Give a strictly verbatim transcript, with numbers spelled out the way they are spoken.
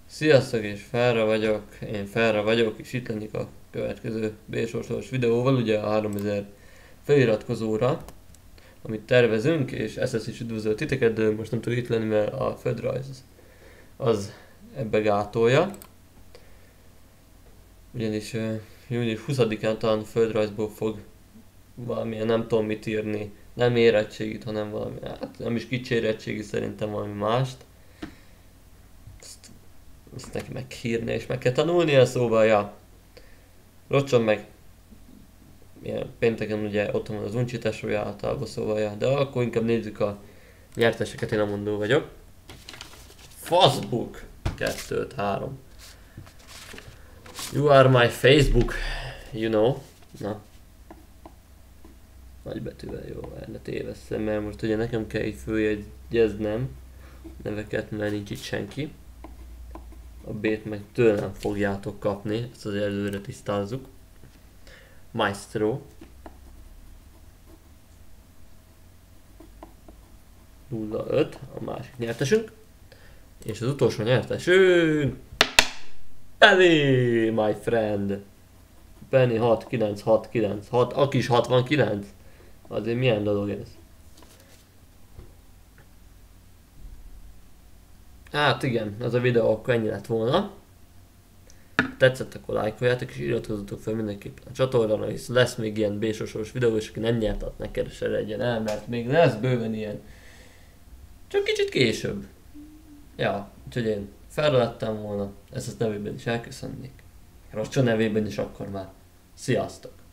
Sziasztok, és Felra vagyok, én Felra vagyok, és itt lennék a következő B-sorsolós videóval, ugye a háromezer feliratkozóra, amit tervezünk, és es es is üdvözöl titeket, de most nem tud itt lenni, mert a földrajz az ebbe gátolja. Ugyanis uh, június huszadikán talán földrajzból fog valamilyen nem tudom mit írni, nem érettségit, hanem valami, hát nem is kicsi érettségi, szerintem valami mást. Ezt neki meg írni, és meg kell tanulnia, szóval, ja. Rocson meg ilyen pénteken ugye otthon van az uncsi tesója általában, szóval, ja. De akkor inkább nézzük a nyerteseket, én a mondó vagyok. Facebook kettő három. You are my Facebook, you know. Na. Nagybetűvel jó, ne tévesszem, mert most ugye nekem kell így följegyeznem neveket, mert nincs itt senki. A B-t meg tőlem fogjátok kapni, ezt az előre tisztázzuk. Maestro. nulla öt, a másik nyertesünk. És az utolsó nyertesünk... Penny, my friend. Penny hat kilenc hat kilenc hat, a kis hatvankilenc. Azért milyen dolog ez? Hát igen, az a videó akkor ennyi lett volna. Tetszett, akkor lájkoljátok és iratkozzatok fel mindenképpen a csatornára, hisz lesz még ilyen B-sorsolós videó, és aki nem nyert, az ne keresedjen el, mert még lesz bőven ilyen. Csak kicsit később. Ja, úgyhogy én fellettem volna, ezt az nevében is elköszönnék. Rocson nevében is akkor már. Sziasztok!